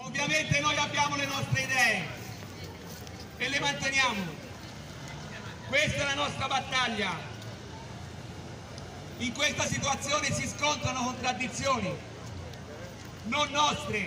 Ovviamente noi abbiamo le nostre idee e le manteniamo. Questa è la nostra battaglia. In questa situazione si scontrano contraddizioni, non nostre.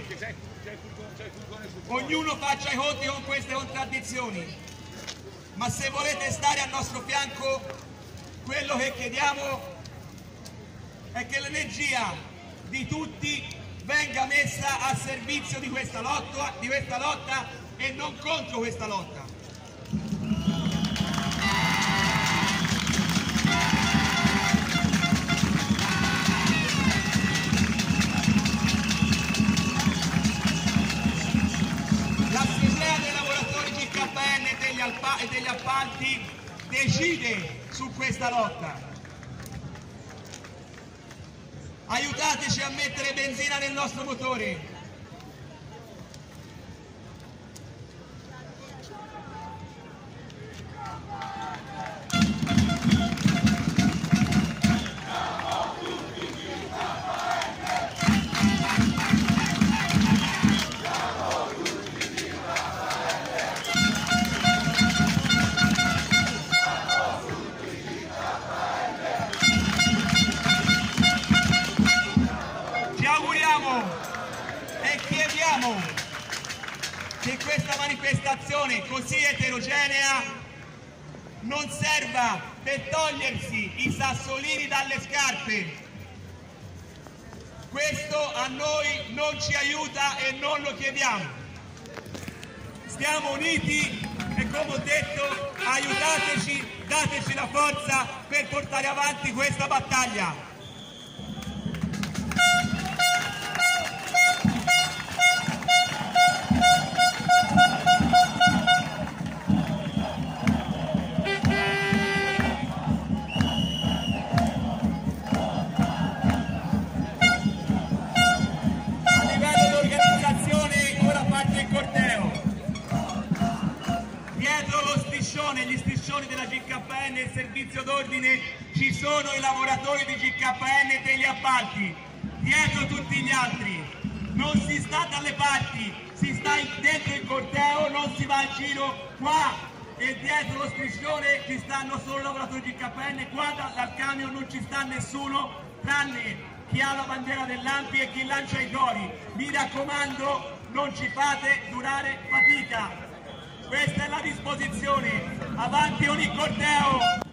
Ognuno faccia i conti con queste contraddizioni. Ma se volete stare al nostro fianco, quello che chiediamo è che l'energia di tutti venga messa a servizio di questa lotta e non contro questa lotta. L'Assemblea dei lavoratori GKN e degli appalti decide su questa lotta. Aiutateci a mettere benzina nel nostro motore. E chiediamo che questa manifestazione così eterogenea non serva per togliersi i sassolini dalle scarpe. Questo a noi non ci aiuta e non lo chiediamo. Stiamo uniti e, come ho detto, aiutateci, dateci la forza per portare avanti questa battaglia. Negli striscioni della GKN e il servizio d'ordine ci sono i lavoratori di GKN e degli appalti, dietro tutti gli altri. Non si sta dalle parti, si sta dentro il corteo, non si va in giro. Qua e dietro lo striscione ci stanno solo i lavoratori di GKN, qua dal camion non ci sta nessuno tranne chi ha la bandiera dell'ANPI e chi lancia i cori. Mi raccomando, non ci fate durare fatica. Questa è la disposizione, avanti ogni corteo!